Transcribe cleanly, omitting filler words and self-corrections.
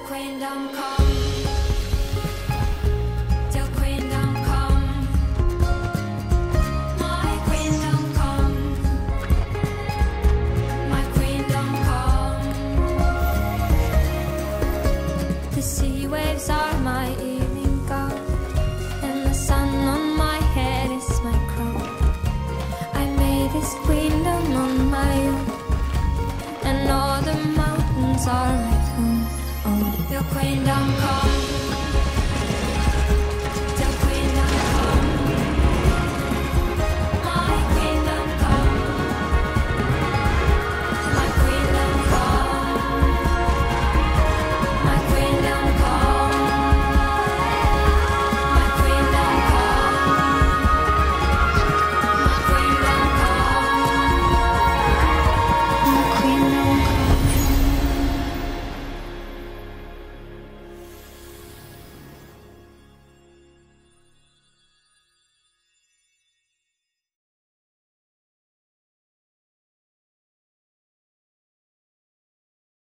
queendom come, till queendom come, my queendom come, my queendom come. The sea waves are my evening gown, and the sun on my head is my crown. I made this queendom on my own, and all the mountains are my home. Oh, your queendom come.